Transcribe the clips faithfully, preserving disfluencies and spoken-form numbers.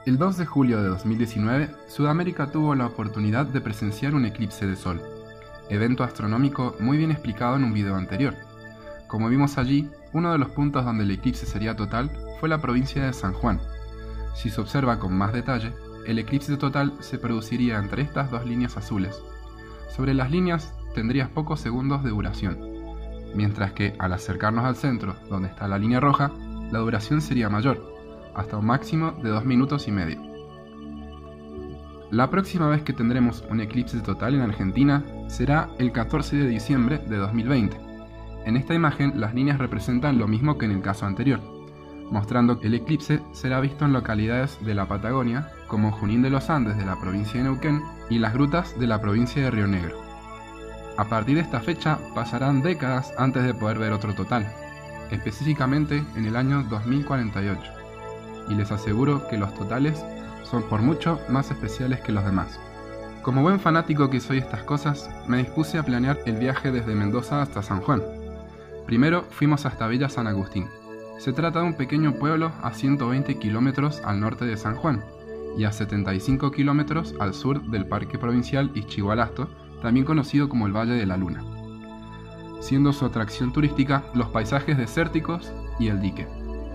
El dos de julio de dos mil diecinueve, Sudamérica tuvo la oportunidad de presenciar un eclipse de sol, evento astronómico muy bien explicado en un video anterior. Como vimos allí, uno de los puntos donde el eclipse sería total fue la provincia de San Juan. Si se observa con más detalle, el eclipse total se produciría entre estas dos líneas azules. Sobre las líneas tendrías pocos segundos de duración, mientras que al acercarnos al centro, donde está la línea roja, la duración sería mayor, hasta un máximo de dos minutos y medio. La próxima vez que tendremos un eclipse total en Argentina será el catorce de diciembre de dos mil veinte. En esta imagen las líneas representan lo mismo que en el caso anterior, mostrando que el eclipse será visto en localidades de la Patagonia, como Junín de los Andes de la provincia de Neuquén y las grutas de la provincia de Río Negro. A partir de esta fecha pasarán décadas antes de poder ver otro total, específicamente en el año dos mil cuarenta y ocho. Y les aseguro que los totales son por mucho más especiales que los demás. Como buen fanático que soy de estas cosas, me dispuse a planear el viaje desde Mendoza hasta San Juan. Primero fuimos hasta Villa San Agustín. Se trata de un pequeño pueblo a ciento veinte kilómetros al norte de San Juan y a setenta y cinco kilómetros al sur del Parque Provincial Ixchigualasto, también conocido como el Valle de la Luna, siendo su atracción turística los paisajes desérticos y el dique.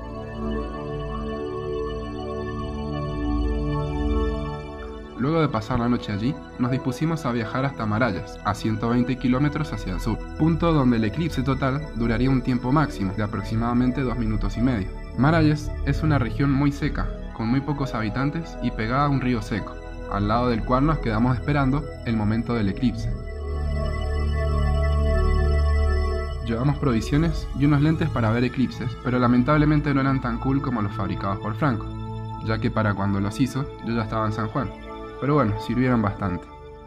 Luego de pasar la noche allí, nos dispusimos a viajar hasta Maralles, a ciento veinte kilómetros hacia el sur, punto donde el eclipse total duraría un tiempo máximo de aproximadamente dos minutos y medio. Maralles es una región muy seca, con muy pocos habitantes y pegada a un río seco, al lado del cual nos quedamos esperando el momento del eclipse. Llevamos provisiones y unos lentes para ver eclipses, pero lamentablemente no eran tan cool como los fabricados por Franco, ya que para cuando los hizo yo ya estaba en San Juan. Pero bueno, sirvieron bastante.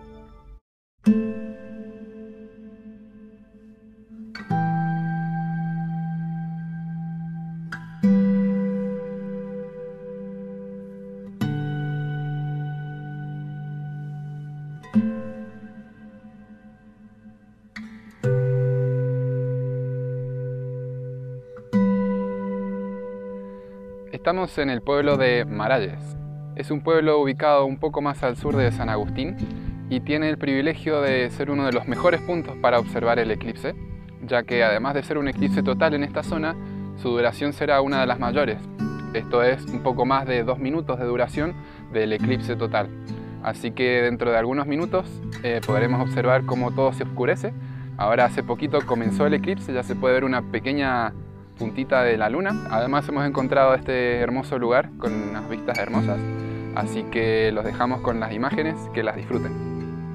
Estamos en el pueblo de Maralles. Es un pueblo ubicado un poco más al sur de San Agustín y tiene el privilegio de ser uno de los mejores puntos para observar el eclipse, ya que además de ser un eclipse total en esta zona, su duración será una de las mayores. Esto es un poco más de dos minutos de duración del eclipse total. Así que dentro de algunos minutos eh, podremos observar cómo todo se oscurece. Ahora hace poquito comenzó el eclipse, ya se puede ver una pequeña puntita de la luna. Además hemos encontrado este hermoso lugar con unas vistas hermosas. Así que los dejamos con las imágenes, que las disfruten.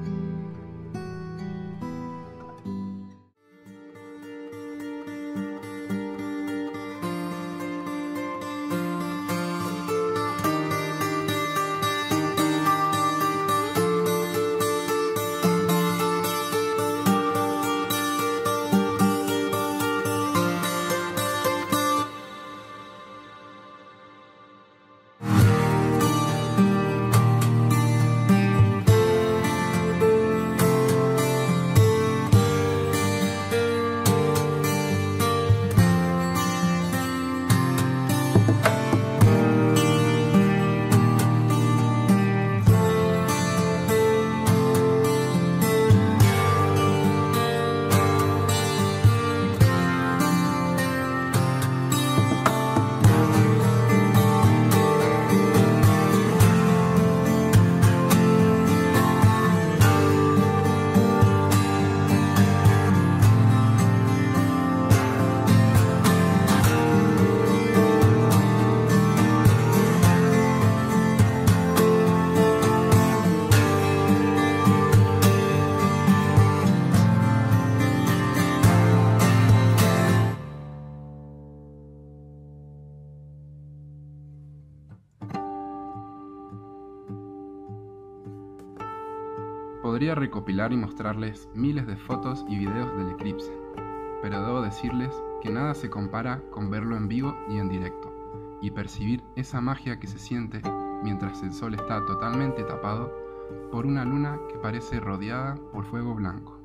Podría recopilar y mostrarles miles de fotos y videos del eclipse, pero debo decirles que nada se compara con verlo en vivo y en directo, y percibir esa magia que se siente mientras el sol está totalmente tapado por una luna que parece rodeada por fuego blanco.